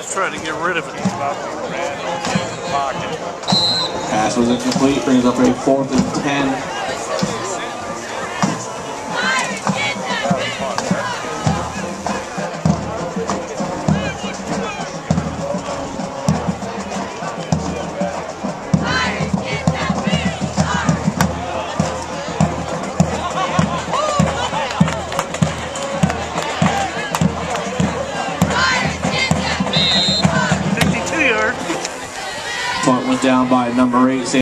just trying to get rid of it. Pass was incomplete, brings up a 4th and 10. Punt went down by number 8.